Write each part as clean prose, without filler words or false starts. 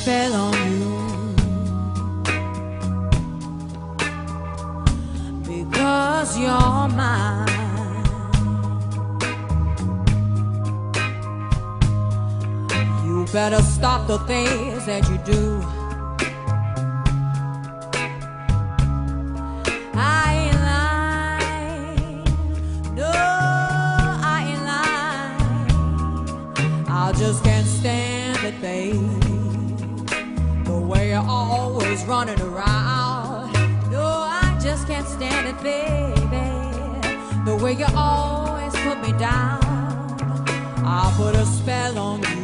spell on you, because you're mine. You better stop the things that you do. I ain't lying, no, I ain't lying. I just can't stand it, babe. The way you're always running around. No, I just can't stand it, baby. The way you always put me down. I put a spell on you,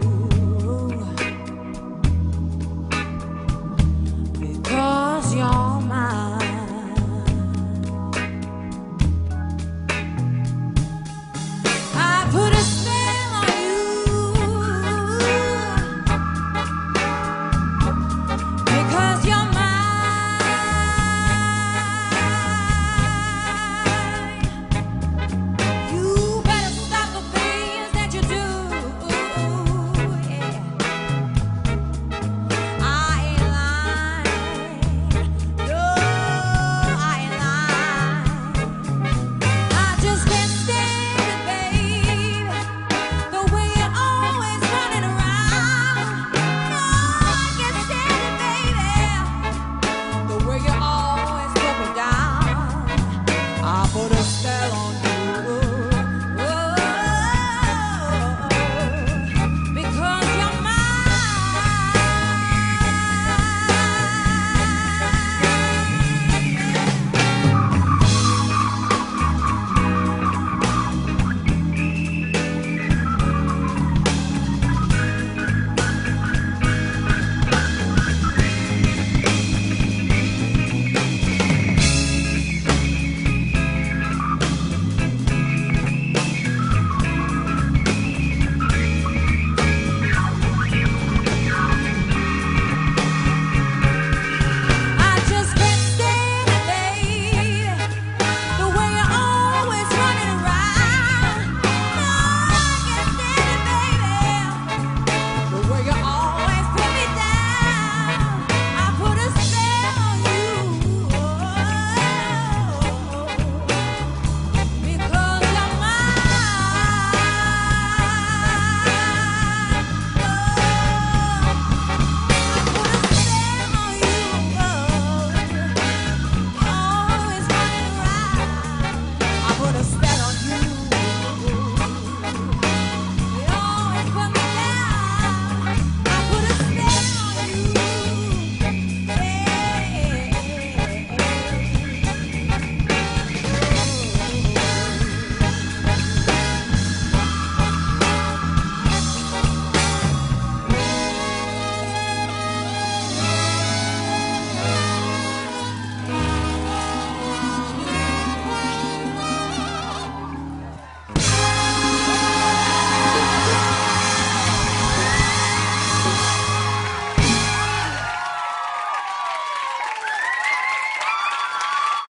because you're mine. I put a spell on you, because you're mine. You better stop the things that you do. Yeah. I ain't lying. No, I ain't lying. I just can't stand it, babe. The way you're always running around. No, I can't stand it, baby. The way you always put me down. I put a spell on you.